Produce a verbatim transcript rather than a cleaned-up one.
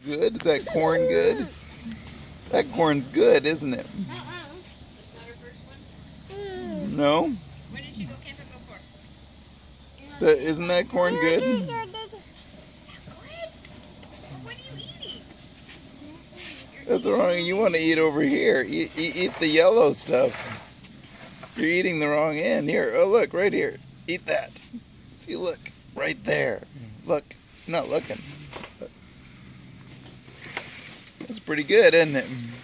good? Is that corn good? That corn's good, isn't it? Uh-uh. Not her first one? No? When did she go camping before? That, isn't that corn good? Good? Well, what are you eating? That's wrong. You want to eat over here. Eat, eat, eat the yellow stuff. You're eating the wrong end. Here, oh look, right here. Eat that. See, look, right there. Look, I'm not looking. That's pretty good, isn't it?